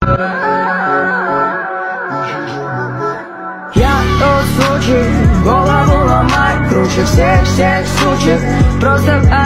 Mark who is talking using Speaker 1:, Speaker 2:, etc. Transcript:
Speaker 1: Я тот случай, голову ломай, круче всех сучек. Просто